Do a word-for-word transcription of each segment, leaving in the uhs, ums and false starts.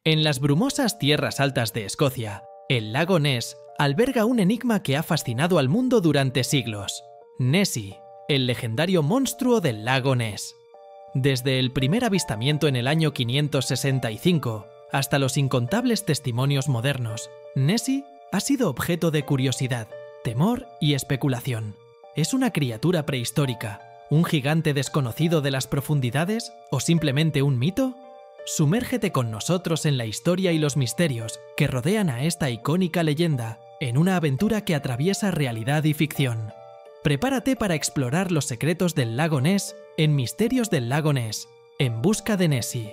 En las brumosas tierras altas de Escocia, el lago Ness alberga un enigma que ha fascinado al mundo durante siglos. Nessie, el legendario monstruo del lago Ness. Desde el primer avistamiento en el año quinientos sesenta y cinco hasta los incontables testimonios modernos, Nessie ha sido objeto de curiosidad, temor y especulación. ¿Es una criatura prehistórica, un gigante desconocido de las profundidades o simplemente un mito? Sumérgete con nosotros en la historia y los misterios que rodean a esta icónica leyenda en una aventura que atraviesa realidad y ficción. Prepárate para explorar los secretos del lago Ness en Misterios del lago Ness, en busca de Nessie.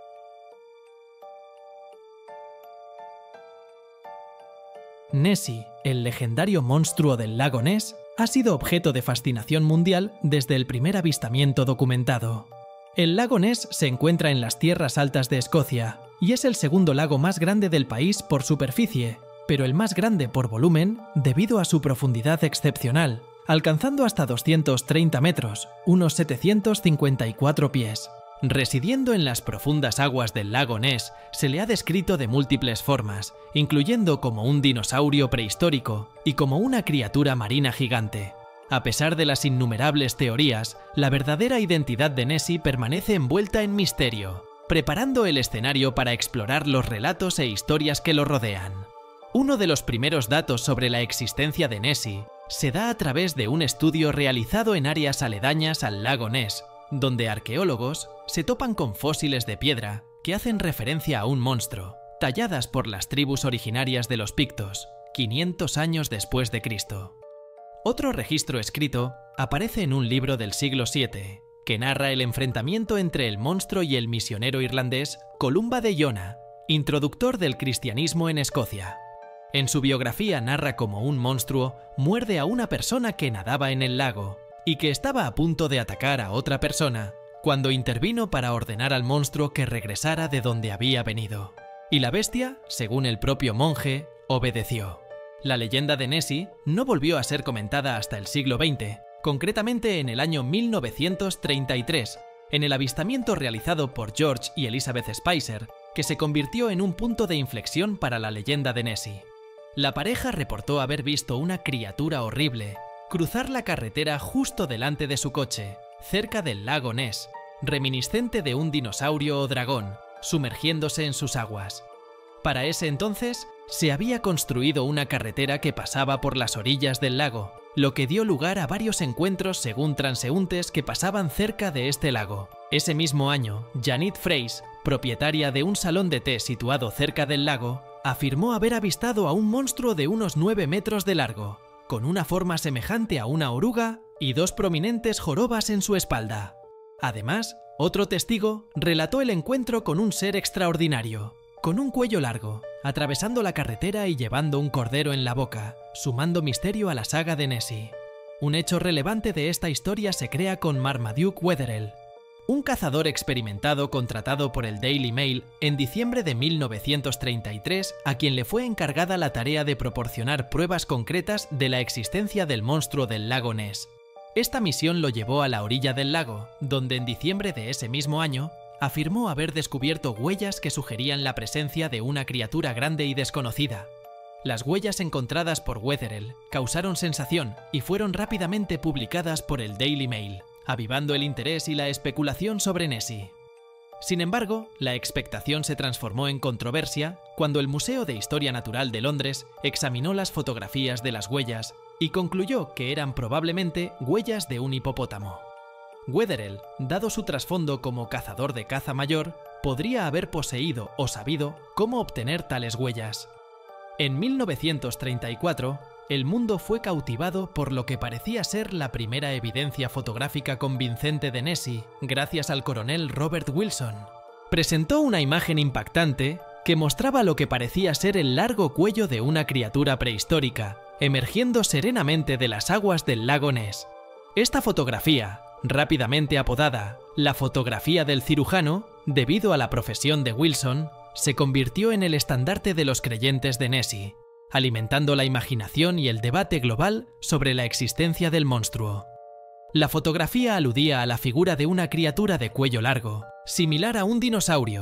Nessie, el legendario monstruo del lago Ness, ha sido objeto de fascinación mundial desde el primer avistamiento documentado. El lago Ness se encuentra en las tierras altas de Escocia y es el segundo lago más grande del país por superficie, pero el más grande por volumen debido a su profundidad excepcional, alcanzando hasta doscientos treinta metros, unos setecientos cincuenta y cuatro pies. Residiendo en las profundas aguas del lago Ness, se le ha descrito de múltiples formas, incluyendo como un dinosaurio prehistórico y como una criatura marina gigante. A pesar de las innumerables teorías, la verdadera identidad de Nessie permanece envuelta en misterio, preparando el escenario para explorar los relatos e historias que lo rodean. Uno de los primeros datos sobre la existencia de Nessie se da a través de un estudio realizado en áreas aledañas al lago Ness, donde arqueólogos se topan con fósiles de piedra que hacen referencia a un monstruo, talladas por las tribus originarias de los Pictos, quinientos años después de Cristo. Otro registro escrito aparece en un libro del siglo siete, que narra el enfrentamiento entre el monstruo y el misionero irlandés Columba de Iona, introductor del cristianismo en Escocia. En su biografía narra cómo un monstruo muerde a una persona que nadaba en el lago y que estaba a punto de atacar a otra persona cuando intervino para ordenar al monstruo que regresara de donde había venido. Y la bestia, según el propio monje, obedeció. La leyenda de Nessie no volvió a ser comentada hasta el siglo veinte, concretamente en el año mil novecientos treinta y tres, en el avistamiento realizado por George y Elizabeth Spicer, que se convirtió en un punto de inflexión para la leyenda de Nessie. La pareja reportó haber visto una criatura horrible cruzar la carretera justo delante de su coche, cerca del lago Ness, reminiscente de un dinosaurio o dragón, sumergiéndose en sus aguas. Para ese entonces, se había construido una carretera que pasaba por las orillas del lago, lo que dio lugar a varios encuentros según transeúntes que pasaban cerca de este lago. Ese mismo año, Janet Fraser, propietaria de un salón de té situado cerca del lago, afirmó haber avistado a un monstruo de unos nueve metros de largo, con una forma semejante a una oruga y dos prominentes jorobas en su espalda. Además, otro testigo relató el encuentro con un ser extraordinario, con un cuello largo, atravesando la carretera y llevando un cordero en la boca, sumando misterio a la saga de Nessie. Un hecho relevante de esta historia se crea con Marmaduke Wetherell, un cazador experimentado contratado por el Daily Mail en diciembre de mil novecientos treinta y tres, a quien le fue encargada la tarea de proporcionar pruebas concretas de la existencia del monstruo del lago Ness. Esta misión lo llevó a la orilla del lago, donde en diciembre de ese mismo año afirmó haber descubierto huellas que sugerían la presencia de una criatura grande y desconocida. Las huellas encontradas por Wetherell causaron sensación y fueron rápidamente publicadas por el Daily Mail, avivando el interés y la especulación sobre Nessie. Sin embargo, la expectación se transformó en controversia cuando el Museo de Historia Natural de Londres examinó las fotografías de las huellas y concluyó que eran probablemente huellas de un hipopótamo. Wetherell, dado su trasfondo como cazador de caza mayor, podría haber poseído o sabido cómo obtener tales huellas. En mil novecientos treinta y cuatro, el mundo fue cautivado por lo que parecía ser la primera evidencia fotográfica convincente de Nessie, gracias al coronel Robert Wilson. Presentó una imagen impactante que mostraba lo que parecía ser el largo cuello de una criatura prehistórica, emergiendo serenamente de las aguas del lago Ness. Esta fotografía, rápidamente apodada la fotografía del cirujano, debido a la profesión de Wilson, se convirtió en el estandarte de los creyentes de Nessie, alimentando la imaginación y el debate global sobre la existencia del monstruo. La fotografía aludía a la figura de una criatura de cuello largo, similar a un dinosaurio,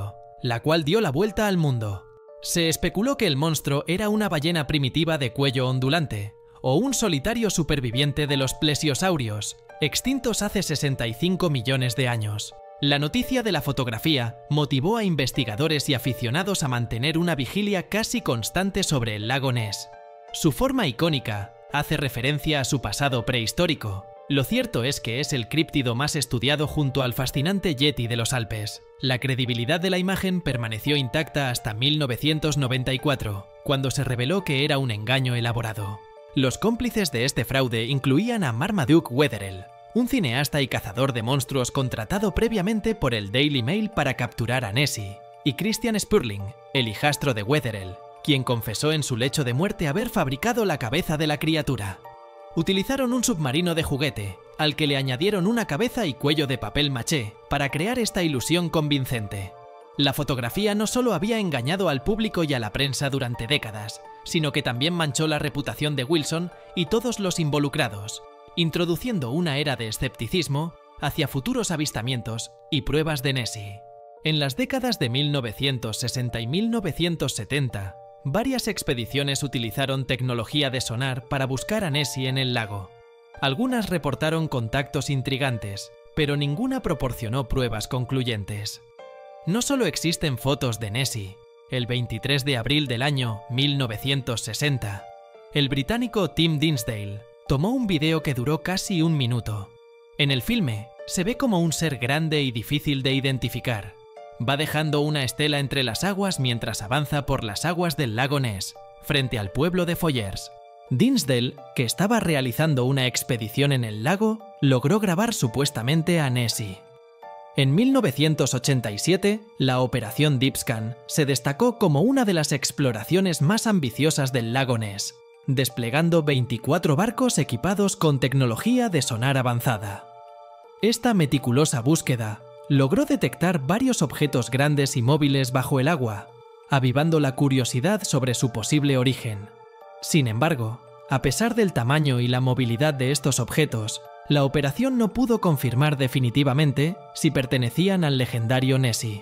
la cual dio la vuelta al mundo. Se especuló que el monstruo era una ballena primitiva de cuello ondulante, o un solitario superviviente de los plesiosaurios, extintos hace sesenta y cinco millones de años. La noticia de la fotografía motivó a investigadores y aficionados a mantener una vigilia casi constante sobre el lago Ness. Su forma icónica hace referencia a su pasado prehistórico. Lo cierto es que es el críptido más estudiado junto al fascinante Yeti de los Alpes. La credibilidad de la imagen permaneció intacta hasta mil novecientos noventa y cuatro, cuando se reveló que era un engaño elaborado. Los cómplices de este fraude incluían a Marmaduke Wetherell, un cineasta y cazador de monstruos contratado previamente por el Daily Mail para capturar a Nessie, y Christian Spurling, el hijastro de Wetherell, quien confesó en su lecho de muerte haber fabricado la cabeza de la criatura. Utilizaron un submarino de juguete, al que le añadieron una cabeza y cuello de papel maché, para crear esta ilusión convincente. La fotografía no solo había engañado al público y a la prensa durante décadas, sino que también manchó la reputación de Wilson y todos los involucrados, introduciendo una era de escepticismo hacia futuros avistamientos y pruebas de Nessie. En las décadas de mil novecientos sesenta y mil novecientos setenta, varias expediciones utilizaron tecnología de sonar para buscar a Nessie en el lago. Algunas reportaron contactos intrigantes, pero ninguna proporcionó pruebas concluyentes. No solo existen fotos de Nessie. El veintitrés de abril del año mil novecientos sesenta, el británico Tim Dinsdale tomó un video que duró casi un minuto. En el filme se ve como un ser grande y difícil de identificar. Va dejando una estela entre las aguas mientras avanza por las aguas del lago Ness, frente al pueblo de Foyers. Dinsdale, que estaba realizando una expedición en el lago, logró grabar supuestamente a Nessie. En mil novecientos ochenta y siete, la Operación Deepscan se destacó como una de las exploraciones más ambiciosas del lago Ness, desplegando veinticuatro barcos equipados con tecnología de sonar avanzada. Esta meticulosa búsqueda logró detectar varios objetos grandes y móviles bajo el agua, avivando la curiosidad sobre su posible origen. Sin embargo, a pesar del tamaño y la movilidad de estos objetos, la operación no pudo confirmar definitivamente si pertenecían al legendario Nessie.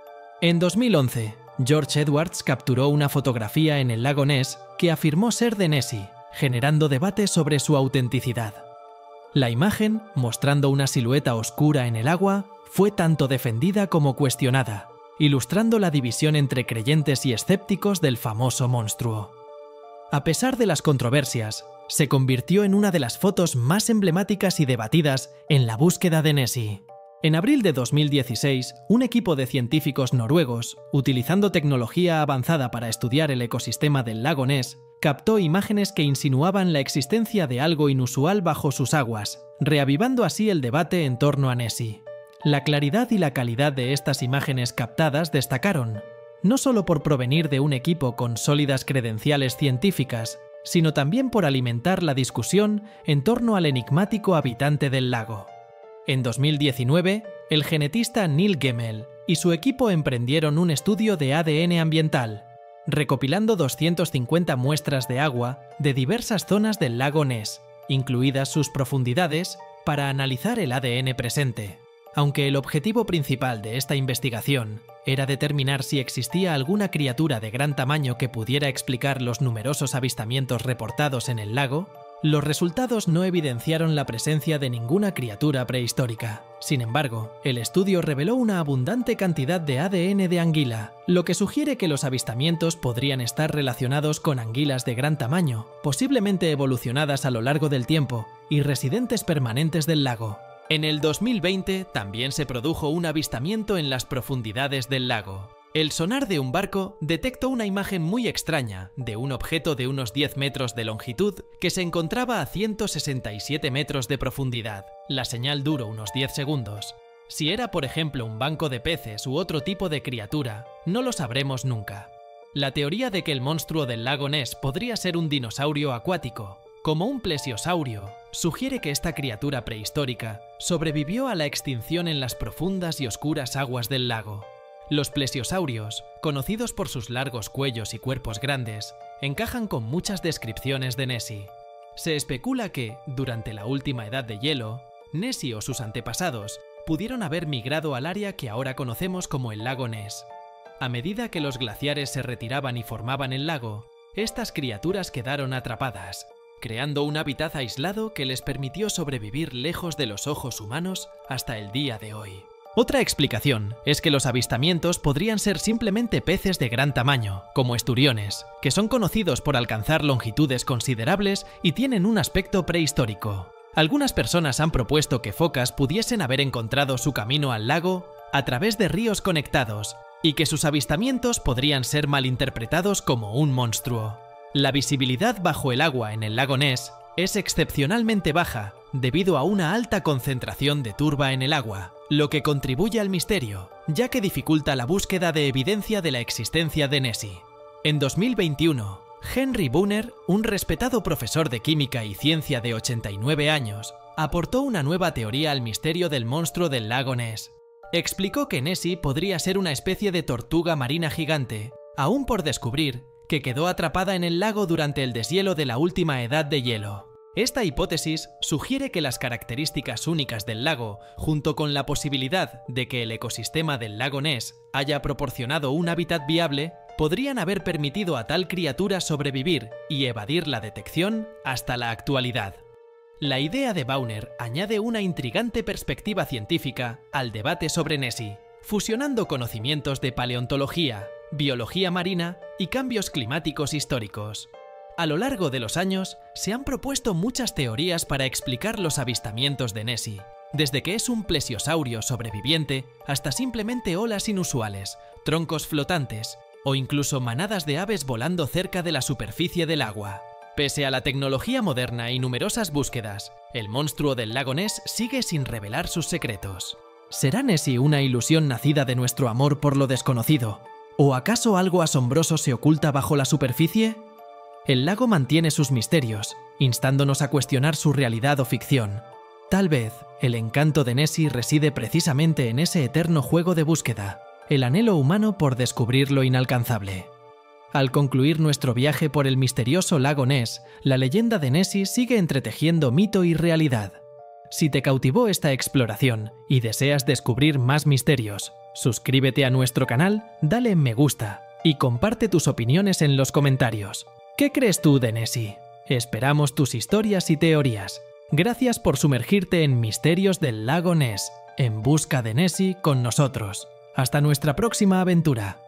En dos mil once, George Edwards capturó una fotografía en el lago Ness que afirmó ser de Nessie, generando debate sobre su autenticidad. La imagen, mostrando una silueta oscura en el agua, fue tanto defendida como cuestionada, ilustrando la división entre creyentes y escépticos del famoso monstruo. A pesar de las controversias, se convirtió en una de las fotos más emblemáticas y debatidas en la búsqueda de Nessie. En abril de dos mil dieciséis, un equipo de científicos noruegos, utilizando tecnología avanzada para estudiar el ecosistema del lago Ness, captó imágenes que insinuaban la existencia de algo inusual bajo sus aguas, reavivando así el debate en torno a Nessie. La claridad y la calidad de estas imágenes captadas destacaron, no solo por provenir de un equipo con sólidas credenciales científicas, sino también por alimentar la discusión en torno al enigmático habitante del lago. En dos mil diecinueve, el genetista Neil Gemmel y su equipo emprendieron un estudio de A D N ambiental, recopilando doscientas cincuenta muestras de agua de diversas zonas del lago Ness, incluidas sus profundidades, para analizar el A D N presente. Aunque el objetivo principal de esta investigación era determinar si existía alguna criatura de gran tamaño que pudiera explicar los numerosos avistamientos reportados en el lago, los resultados no evidenciaron la presencia de ninguna criatura prehistórica. Sin embargo, el estudio reveló una abundante cantidad de A D N de anguila, lo que sugiere que los avistamientos podrían estar relacionados con anguilas de gran tamaño, posiblemente evolucionadas a lo largo del tiempo y residentes permanentes del lago. En el dos mil veinte también se produjo un avistamiento en las profundidades del lago. El sonar de un barco detectó una imagen muy extraña de un objeto de unos diez metros de longitud que se encontraba a ciento sesenta y siete metros de profundidad. La señal duró unos diez segundos. Si era, por ejemplo, un banco de peces u otro tipo de criatura, no lo sabremos nunca. La teoría de que el monstruo del lago Ness podría ser un dinosaurio acuático, como un plesiosaurio, sugiere que esta criatura prehistórica sobrevivió a la extinción en las profundas y oscuras aguas del lago. Los plesiosaurios, conocidos por sus largos cuellos y cuerpos grandes, encajan con muchas descripciones de Nessie. Se especula que, durante la última edad de hielo, Nessie o sus antepasados pudieron haber migrado al área que ahora conocemos como el lago Ness. A medida que los glaciares se retiraban y formaban el lago, estas criaturas quedaron atrapadas, creando un hábitat aislado que les permitió sobrevivir lejos de los ojos humanos hasta el día de hoy. Otra explicación es que los avistamientos podrían ser simplemente peces de gran tamaño, como esturiones, que son conocidos por alcanzar longitudes considerables y tienen un aspecto prehistórico. Algunas personas han propuesto que focas pudiesen haber encontrado su camino al lago a través de ríos conectados y que sus avistamientos podrían ser malinterpretados como un monstruo. La visibilidad bajo el agua en el lago Ness es excepcionalmente baja debido a una alta concentración de turba en el agua, lo que contribuye al misterio, ya que dificulta la búsqueda de evidencia de la existencia de Nessie. En dos mil veintiuno, Henry Brunner, un respetado profesor de química y ciencia de ochenta y nueve años, aportó una nueva teoría al misterio del monstruo del lago Ness. Explicó que Nessie podría ser una especie de tortuga marina gigante, aún por descubrir, que quedó atrapada en el lago durante el deshielo de la última edad de hielo. Esta hipótesis sugiere que las características únicas del lago, junto con la posibilidad de que el ecosistema del lago Ness haya proporcionado un hábitat viable, podrían haber permitido a tal criatura sobrevivir y evadir la detección hasta la actualidad. La idea de Brunner añade una intrigante perspectiva científica al debate sobre Nessie, fusionando conocimientos de paleontología, biología marina y cambios climáticos históricos. A lo largo de los años, se han propuesto muchas teorías para explicar los avistamientos de Nessie, desde que es un plesiosaurio sobreviviente hasta simplemente olas inusuales, troncos flotantes o incluso manadas de aves volando cerca de la superficie del agua. Pese a la tecnología moderna y numerosas búsquedas, el monstruo del lago Ness sigue sin revelar sus secretos. ¿Será Nessie una ilusión nacida de nuestro amor por lo desconocido? ¿O acaso algo asombroso se oculta bajo la superficie? El lago mantiene sus misterios, instándonos a cuestionar su realidad o ficción. Tal vez, el encanto de Nessie reside precisamente en ese eterno juego de búsqueda, el anhelo humano por descubrir lo inalcanzable. Al concluir nuestro viaje por el misterioso lago Ness, la leyenda de Nessie sigue entretejiendo mito y realidad. Si te cautivó esta exploración y deseas descubrir más misterios, suscríbete a nuestro canal, dale me gusta y comparte tus opiniones en los comentarios. ¿Qué crees tú de Nessie? Esperamos tus historias y teorías. Gracias por sumergirte en Misterios del Lago Ness, en busca de Nessie con nosotros. Hasta nuestra próxima aventura.